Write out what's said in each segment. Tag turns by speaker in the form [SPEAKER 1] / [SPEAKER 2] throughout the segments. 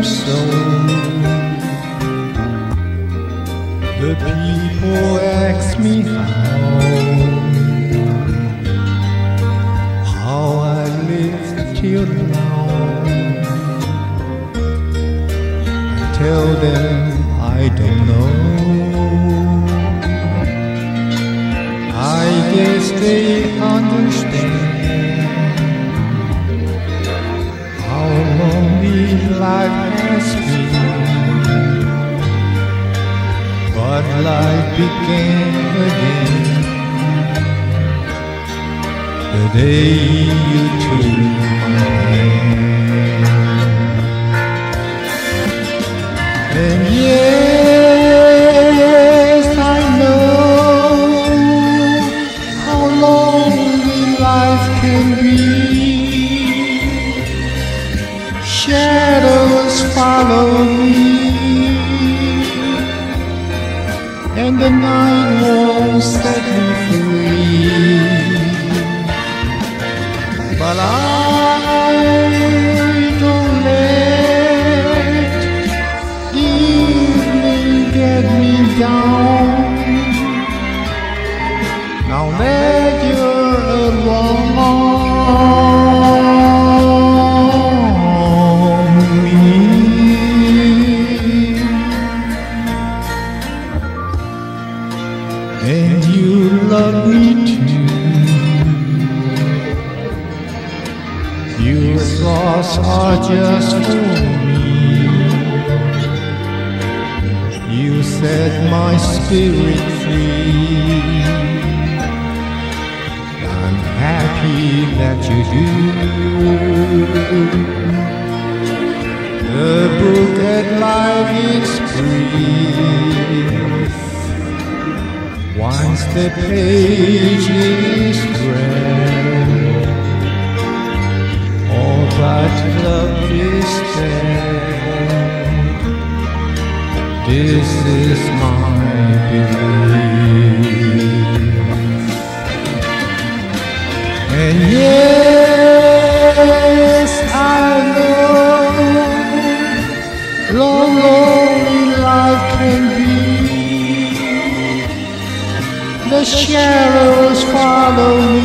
[SPEAKER 1] seems so. The people ask me how I lived till now. I tell them I don't know. I guess they understand how lonely life has been. But life began again the day you took my hand. And yes, I know how lonely life can be. Shadows follow me, and the night won't set me free. But I don't let evening get me down. Now that you're around me, and you love me too. Your thoughts are just for me. You set my spirit free. I'm happy that you do. The book at life is brief. Once the page is read, all but love is dead. This is my belief. And yes, I know long, lonely life can be. The shadows follow me,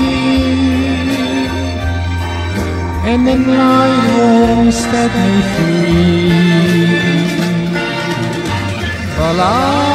[SPEAKER 1] and the night won't set me free. But